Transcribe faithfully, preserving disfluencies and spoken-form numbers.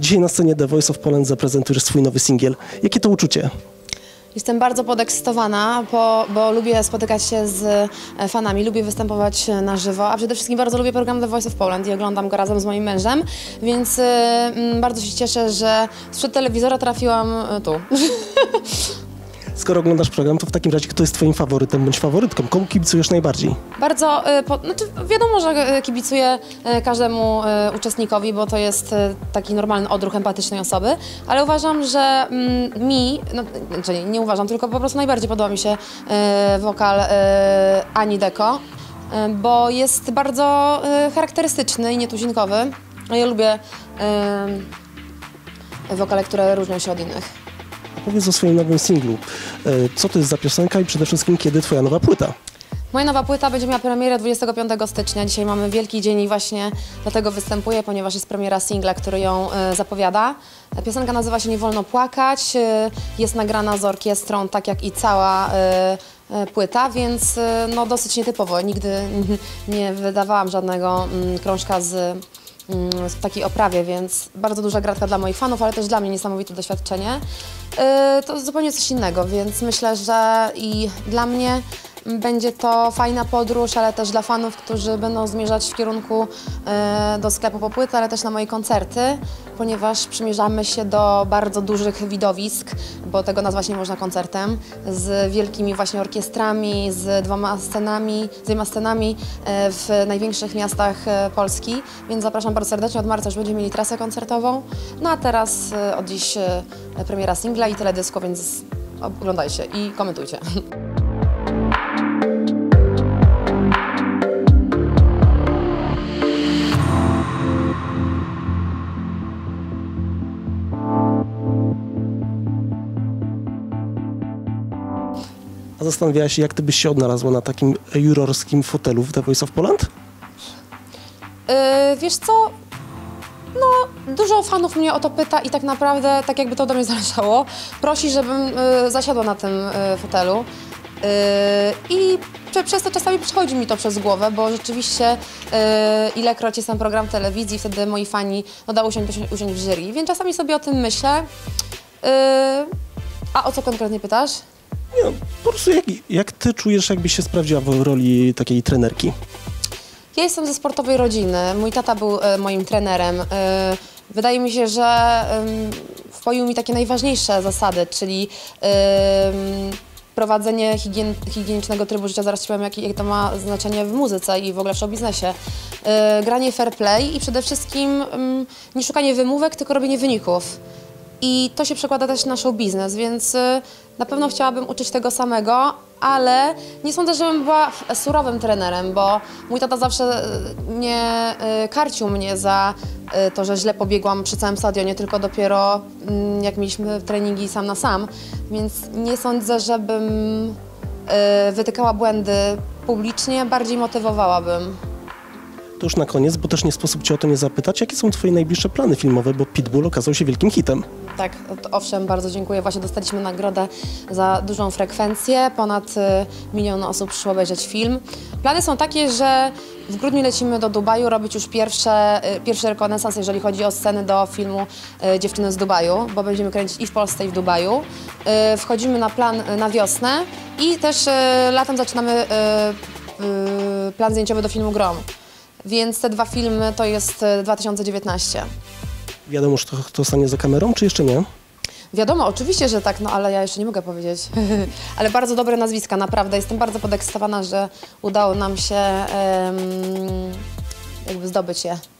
Dzisiaj na scenie The Voice of Poland zaprezentujesz swój nowy singiel. Jakie to uczucie? Jestem bardzo podekscytowana, bo, bo lubię spotykać się z fanami, lubię występować na żywo, a przede wszystkim bardzo lubię program The Voice of Poland i oglądam go razem z moim mężem, więc y, bardzo się cieszę, że sprzed telewizora trafiłam tu. Skoro oglądasz program, to w takim razie kto jest twoim faworytem bądź faworytką? Komu kibicujesz najbardziej? Bardzo, y, po, znaczy wiadomo, że kibicuję y, każdemu y, uczestnikowi, bo to jest y, taki normalny odruch empatycznej osoby, ale uważam, że mm, mi, no, czyli nie uważam, tylko po prostu najbardziej podoba mi się y, wokal y, Ani Deko, y, bo jest bardzo y, charakterystyczny i nietuzinkowy. A ja lubię y, wokale, które różnią się od innych. Powiedz o swoim nowym singlu. Co to jest za piosenka i przede wszystkim kiedy twoja nowa płyta? Moja nowa płyta będzie miała premierę dwudziestego piątego stycznia. Dzisiaj mamy wielki dzień i właśnie dlatego występuję, ponieważ jest premiera singla, który ją y, zapowiada. Piosenka nazywa się Nie wolno płakać. Y, jest nagrana z orkiestrą, tak jak i cała y, y, płyta, więc y, no, dosyć nietypowo. Nigdy nie wydawałam żadnego y, krążka z w takiej oprawie, więc bardzo duża gratka dla moich fanów, ale też dla mnie niesamowite doświadczenie. Yy, to zupełnie coś innego, więc myślę, że i dla mnie będzie to fajna podróż, ale też dla fanów, którzy będą zmierzać w kierunku yy, do sklepu po płytę, ale też na moje koncerty, ponieważ przymierzamy się do bardzo dużych widowisk, bo tego nazwać nie można koncertem, z wielkimi właśnie orkiestrami, z dwoma scenami, z dwiema scenami yy, w największych miastach yy, Polski, więc zapraszam bardzo serdecznie. Od marca już będziemy mieli trasę koncertową, no a teraz yy, od dziś yy, premiera singla i teledysku, więc oglądajcie i komentujcie. A zastanawiałaś się, jak ty byś się odnalazła na takim jurorskim fotelu w The Voice of Poland? Yy, wiesz co? No, dużo fanów mnie o to pyta i tak naprawdę, tak jakby to ode mnie zależało, prosi, żebym yy, zasiadła na tym yy, fotelu. Yy, I prze, przez to czasami przychodzi mi to przez głowę, bo rzeczywiście yy, ilekroć jest tam program telewizji, wtedy moi fani no, da usiąść, usiąść w jury, więc czasami sobie o tym myślę. Yy, a o co konkretnie pytasz? Nie, no, po prostu jak, jak ty czujesz, jakbyś się sprawdziła w roli takiej trenerki? Ja jestem ze sportowej rodziny. Mój tata był e, moim trenerem. E, wydaje mi się, że e, wpoił mi takie najważniejsze zasady, czyli e, prowadzenie higien higienicznego trybu życia. Zaraz ci powiem, jakie jak to ma znaczenie w muzyce i w ogóle w show biznesie. E, granie fair play i przede wszystkim e, nie szukanie wymówek, tylko robienie wyników. I to się przekłada też na show biznes, więc y, na pewno chciałabym uczyć tego samego, ale nie sądzę, żebym była surowym trenerem, bo mój tata zawsze y, nie y, karcił mnie za y, to, że źle pobiegłam przy całym stadionie, tylko dopiero y, jak mieliśmy treningi sam na sam, więc nie sądzę, żebym y, wytykała błędy publicznie, bardziej motywowałabym. To już na koniec, bo też nie sposób cię o to nie zapytać, jakie są twoje najbliższe plany filmowe, bo Pitbull okazał się wielkim hitem. Tak, owszem, bardzo dziękuję. Właśnie dostaliśmy nagrodę za dużą frekwencję. Ponad y, milion osób przyszło obejrzeć film. Plany są takie, że w grudniu lecimy do Dubaju robić już pierwsze, y, pierwszy rekonesans, jeżeli chodzi o sceny do filmu y, Dziewczyny z Dubaju, bo będziemy kręcić i w Polsce, i w Dubaju. Y, wchodzimy na plan y, na wiosnę i też y, latem zaczynamy y, y, plan zdjęciowy do filmu Grom. Więc te dwa filmy to jest dwa tysiące dziewiętnasty. Wiadomo, że to, to stanie za kamerą, czy jeszcze nie? Wiadomo, oczywiście, że tak, no ale ja jeszcze nie mogę powiedzieć. Ale bardzo dobre nazwiska, naprawdę. Jestem bardzo podekscytowana, że udało nam się um, jakby zdobyć je.